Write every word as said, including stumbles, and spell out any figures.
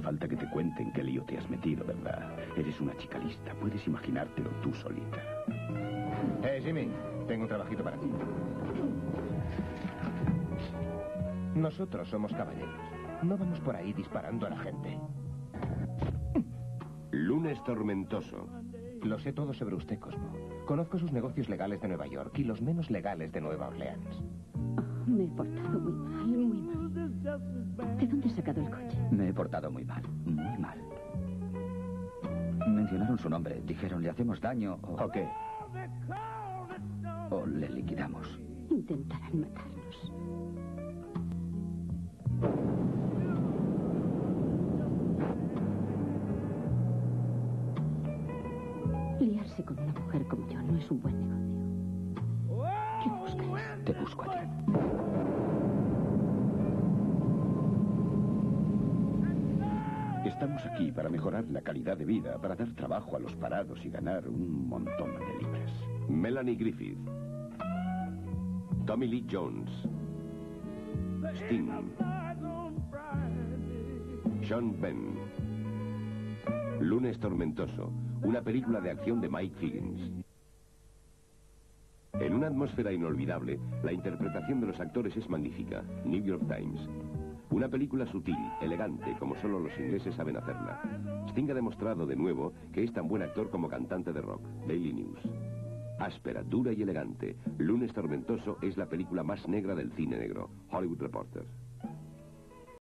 falta que te cuenten qué lío te has metido, ¿verdad? Eres una chica lista. Puedes imaginártelo tú solita. Eh, Jimmy, tengo un trabajito para ti. Nosotros somos caballeros. No vamos por ahí disparando a la gente. Lunes tormentoso. Lo sé todo sobre usted, Cosmo. Conozco sus negocios legales de Nueva York y los menos legales de Nueva Orleans. Oh, me he portado muy mal, muy mal. ¿De dónde has sacado el coche? Me he portado muy mal, muy mal. Mencionaron su nombre. Dijeron, le hacemos daño o... ¿O qué? O le liquidamos. Intentarán matarnos. Liarse con una mujer como yo no es un buen negocio. ¿Qué buscas? Te busco a ti. Estamos aquí para mejorar la calidad de vida, para dar trabajo a los parados y ganar un montón de libras. Melanie Griffith. Tommy Lee Jones. Sting. Sean Penn. Lunes tormentoso. Una película de acción de Mike Higgins. En una atmósfera inolvidable, la interpretación de los actores es magnífica. New York Times. Una película sutil, elegante, como solo los ingleses saben hacerla. Sting ha demostrado de nuevo que es tan buen actor como cantante de rock. Daily News. Áspera, dura y elegante. Lunes tormentoso es la película más negra del cine negro. Hollywood Reporter.